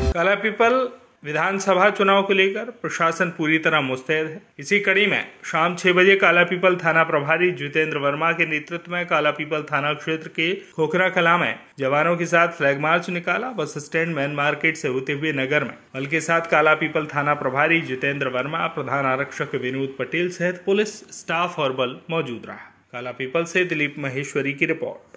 कालापीपल विधानसभा चुनाव को लेकर प्रशासन पूरी तरह मुस्तैद है। इसी कड़ी में शाम 6 बजे कालापीपल थाना प्रभारी जितेंद्र वर्मा के नेतृत्व में कालापीपल थाना क्षेत्र के खोखरा कला में जवानों के साथ फ्लैग मार्च निकाला। बस स्टैंड मेन मार्केट से होते हुए नगर में बल के साथ कालापीपल थाना प्रभारी जितेंद्र वर्मा, प्रधान आरक्षक विनोद पटेल सहित पुलिस स्टाफ और बल मौजूद रहा। कालापीपल से दिलीप महेश्वरी की रिपोर्ट।